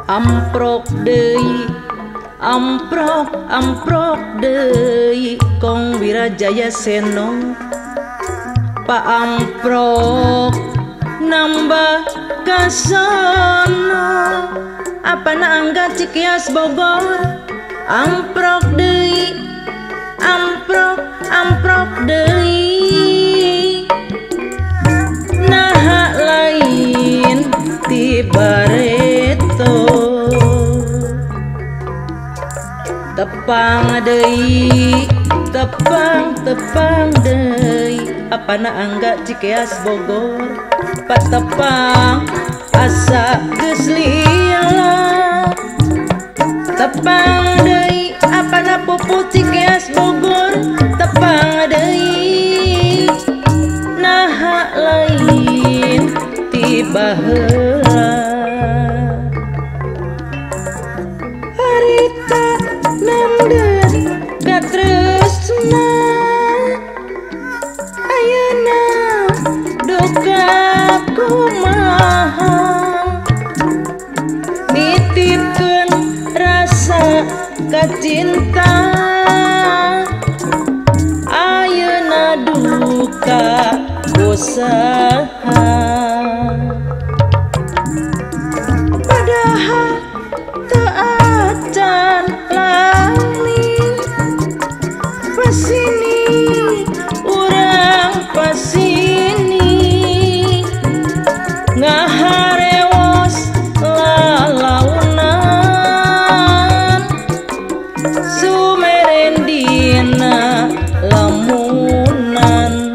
Amprok deui amprok deui Kong Wirajaya Seno Pak Amprok nambah kasono apana angga Cikias Bogor amprok deui amprok deui nah lain ti Bareto tepang deui tepang deui apana angga Cikias Bogor patepang asa geus lila tepang deui apana pupu Cikias Bogor tepang deui nah lain ti baheula harita namdeun katresna ayeuna duka kumaha nitipkeun rasa kacinta ayeuna duka usaha padahal teu acan langit pasini urang pasini ngaharewos lalaunan sumerendina lamunan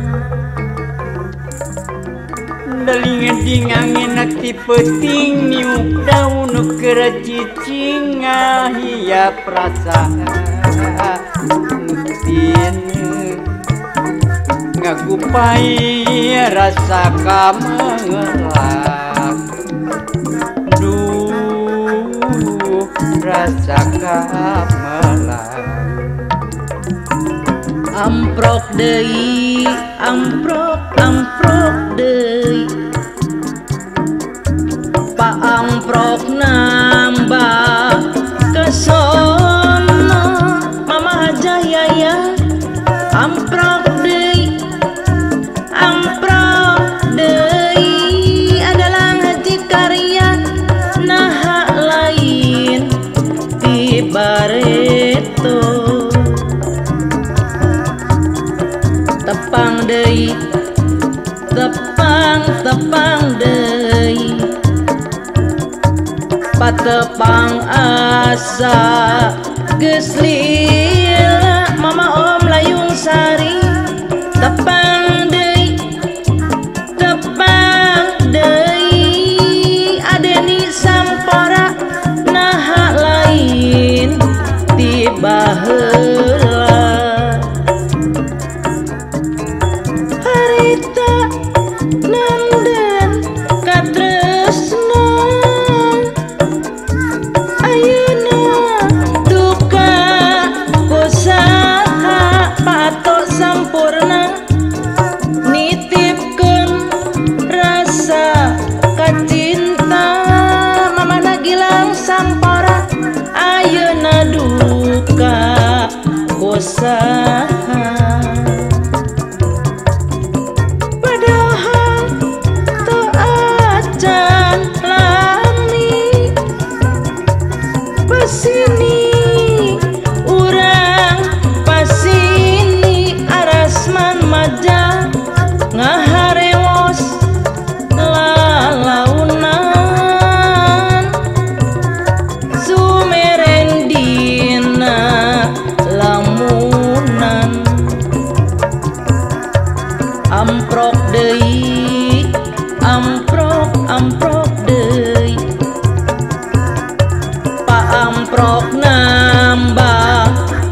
dalingeding angin ti peuting niuk daun keracicing hiya perasaan nutin ngagupai rasa kamelang duh rasa kamelang amprok deui amprok deui Pak Amprok nambah kesono Mama Jaya amprok deui adalah haji karya nah lain di Bareto tepang deui tepang deui patepang asa geus lila Mama Om Layung Sari tepang deui Adeni Sampora nah lain ti baheula harita namdeun katresna ayeuna duka usaha patok sampurna nitipkeun rasa kacinta Mamana Gilang Sampora ayeuna duka usaha padahal teu acan langit pasini urang pasini arasman maja ngaharewos lalaunan sumerendina lamunan amprok deui amprok deui Pak Amprok nambah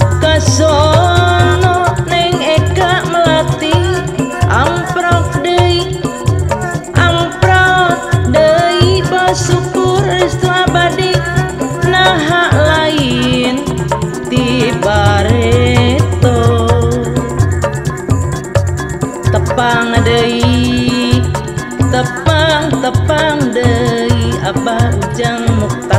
kesono Neng Eka Melati amprok deui bersyukur restu abadi nah lain ti Bareto tepang deui tepang deui Abah Ujang Mukhtar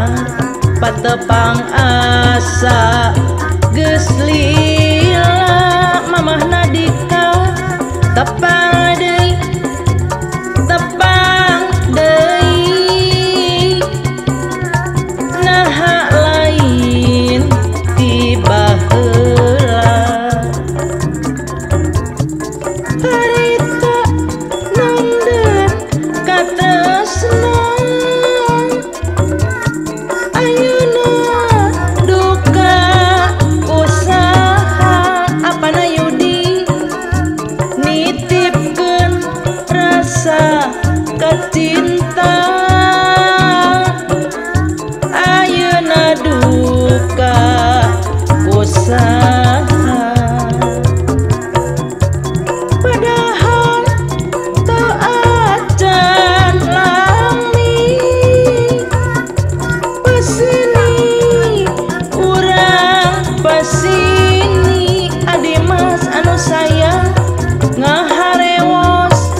patepang asa geus lila mamah nadika tepang deui naha lain ti baheula harita nanden katresnan ayeuna duka usaha apana yudi nitipkeun rasa kacinta ayeuna duka usaha padahal teu acan lami pesini urang pesini adi mas anu sayang ngaharewos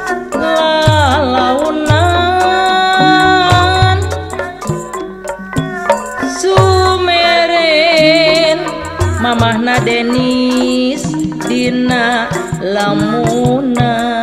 lalaunan sumeren mamahna Denis dina lamunan